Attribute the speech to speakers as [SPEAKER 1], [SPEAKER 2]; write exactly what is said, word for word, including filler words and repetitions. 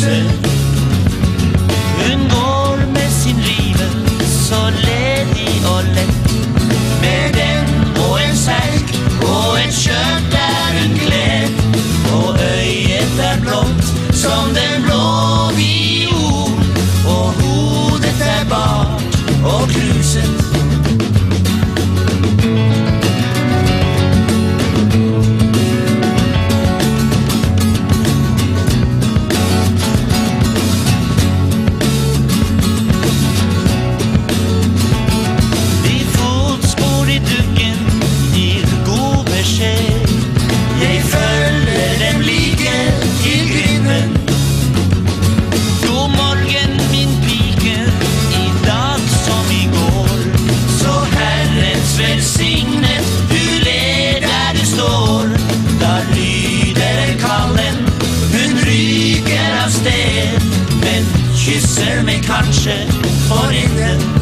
[SPEAKER 1] huset. Hun går med sin riven så ledig og lätt, med den och en särk och ett kött där hun klädd, och öjet är blått som den blå viol, och hodet är bart och kruset. Kysser mig kanske för inte